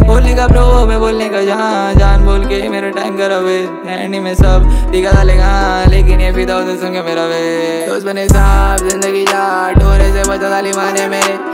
बोलने का ब्रो मैं बोलने का जान जान बोल के मेरा टाइम करा वे एंडी में सब दिखा डालेगा लेकिन ये फिदा उधर सुन के मेरा वे दोस्त बने साहब जिंदगी जा डोरे से बचा डाली माने मेरे